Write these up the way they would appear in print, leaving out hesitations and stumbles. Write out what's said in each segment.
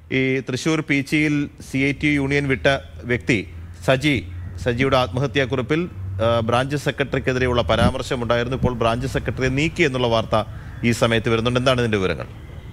ഈ Thrissur പീച്ചിയിൽ CITU union വിട്ട വ്യക്തി സജിയുടെ ആത്മഹത്യാക്കുറിപ്പിൽ ബ്രാഞ്ച് സെക്രട്ടറിക്കെതിരെയുള്ള പരാമർശമുണ്ടായിരുന്നു. ഇപ്പോൾ ബ്രാഞ്ച് സെക്രട്ടറിയെ നീക്കി എന്നുള്ള വാർത്ത ഈ സമയത്ത് വരുന്നുണ്ട്. എന്താണ് ഇതിന്റെ വിവരങ്ങൾ?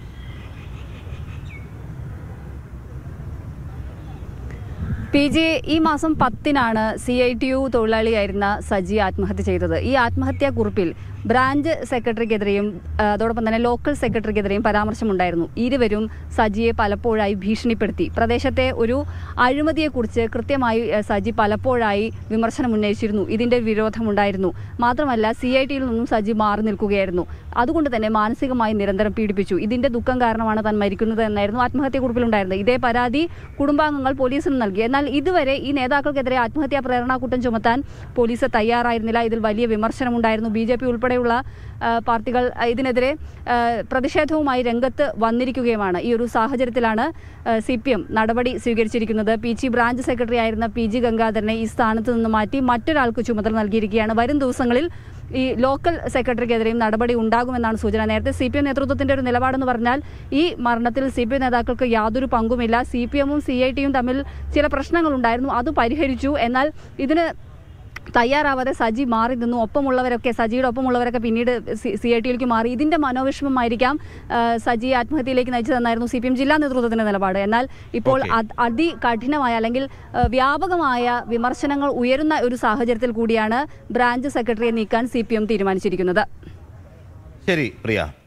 PG ഈ മാസം 10-നാണ് CITU തൊഴിലാളിയായിരുന്ന സജി ആത്മഹത്യ ചെയ്തത്. ഈ ആത്മഹത്യാക്കുറിപ്പിൽ ബ്രാഞ്ച് സെക്രട്ടറിക്കെതിരെയും അതോടൊപ്പം തന്നെ ലോക്കൽ സെക്രട്ടറിക്കെതിരെയും പരാമർശമുണ്ടായിരുന്നു. ഇരുവരും സജിയെ പലപ്പോഴായി ഭീഷണിപ്പെടുത്തി. പ്രദേശത്തെ ഒരു അഴിമതിയെക്കുറിച്ച് കൃത്യമായി സജി പലപ്പോഴായി വിമർശനം ഉന്നയിച്ചിരുന്നു. ഇതിൻ്റെ വിരോധമുണ്ടായിരുന്നു. മാത്രമല്ല CITയിൽ നിന്നും സജി മാറി നിൽക്കുകയായിരുന്നു. അതുകൊണ്ട് തന്നെ മാനസികമായി നിരന്തരം പീഡിപ്പിച്ചു. ഇതിൻ്റെ ദുഃഖം കാരണമാണ് താൻ മരിക്കുന്നത് എന്നായിരുന്നു ആത്മഹത്യാക്കുറിപ്പിലുണ്ടായിരുന്നത്. ഇതേ പരാതി കുടുംബാംഗങ്ങൾ പോലീസിന് നൽകി. എന്നാൽ ഇതുവരെ ഈ നേതാക്കൾക്കെതിരെ ആത്മഹത്യാ പ്രേരണാകുറ്റം ചുമത്താൻ പോലീസ് തയ്യാറായിരുന്നില്ല. ഇതിൽ വലിയ വിമർശനമുണ്ടായിരുന്നു. BJP ഉൾപ്പെടെയുള്ള പാർട്ടികൾ ഇതിനെതിരെ പ്രതിഷേധവുമായി രംഗത്ത് വന്നിരിക്കുകയുമാണ്. ഈ ഒരു സാഹചര്യത്തിലാണ് CPM നടപടി സ്വീകരിച്ചിരിക്കുന്നത്. PG ബ്രാഞ്ച് സെക്രട്ടറി ആയിരുന്ന PG ഗംഗാധരനെ ഈ സ്ഥാനത്ത് നിന്ന് മാറ്റി മറ്റൊരാൾക്ക് ചുമതല നൽകിയിരിക്കുകയാണ്. വരും ദിവസങ്ങളിൽ ഈ ലോക്കൽ സെക്രട്ടറിക്കെതിരെയും നടപടി ഉണ്ടാകുമെന്നാണ് സൂചന. നേരത്തെ CPM നേതൃത്വത്തിൻ്റെ ഒരു നിലപാടെന്ന് പറഞ്ഞാൽ ഈ മരണത്തിൽ CPM നേതാക്കൾക്ക് യാതൊരു പങ്കുമില്ല. CPM-ഉം CITയും തമ്മിൽ ചില പ്രശ്നങ്ങളുണ്ടായിരുന്നു, അത് പരിഹരിച്ചു. എന്നാൽ ഇതിന് തയ്യാറാവാതെ സജി മാറി നിന്നു. സജിയുടെ ഒപ്പമുള്ളവരൊക്കെ പിന്നീട് CITയിലേക്ക് മാറി. ഇതിൻ്റെ മനോവിഷമമായിരിക്കാം സജി ആത്മഹത്യയിലേക്ക് നയിച്ചതെന്നായിരുന്നു CPM ജില്ലാ നേതൃത്വത്തിൻ്റെ നിലപാട്. എന്നാൽ ഇപ്പോൾ അതികഠിനമായ അല്ലെങ്കിൽ വ്യാപകമായ വിമർശനങ്ങൾ ഉയരുന്ന ഒരു സാഹചര്യത്തിൽ കൂടിയാണ് ബ്രാഞ്ച് സെക്രട്ടറിയെ നീക്കാൻ CPM തീരുമാനിച്ചിരിക്കുന്നത്. ശരി പ്രിയ.